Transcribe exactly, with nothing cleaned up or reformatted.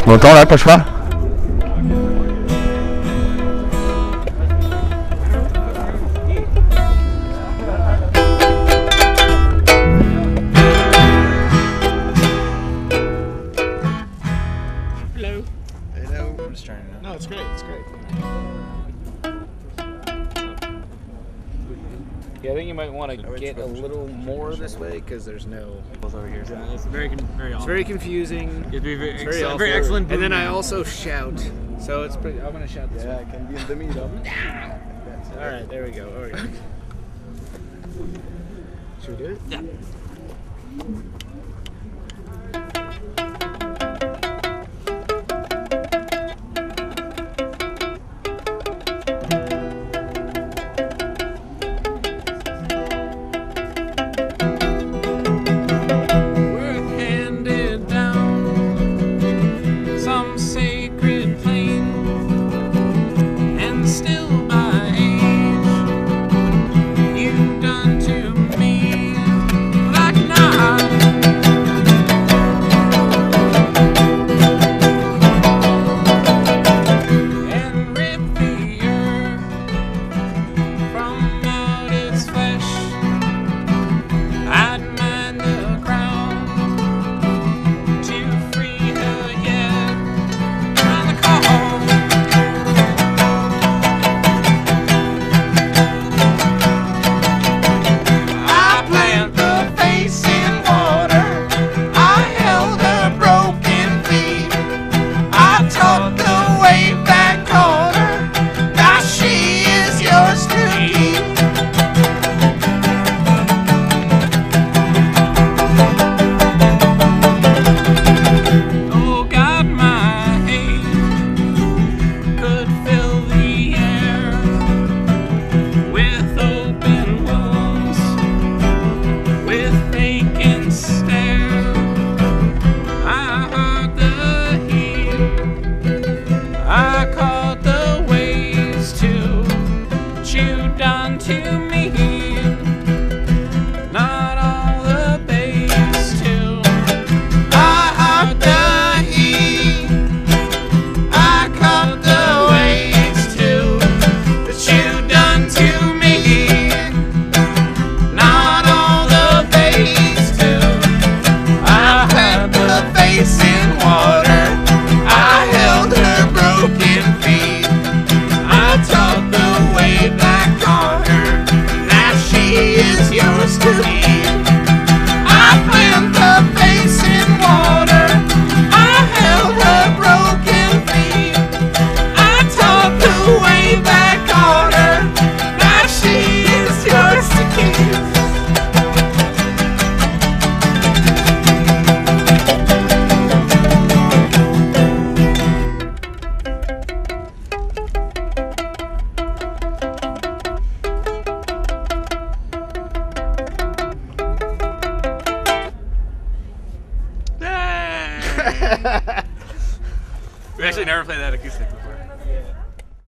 Longtemps là, pas le cheval? Hello. Hello. I'm just trying to. No, it's great. It's great. Yeah, I think you might want to get a little more this way because there's no over here. Yeah, it's very, very It's awful. very confusing. It'd be very, It's very, very, very excellent. And then I also shout, so it's pretty. I'm gonna shout this Yeah, way. I can be in the middle. All right, there we go. All right. Should we do it? Yeah. We actually never played that acoustic before.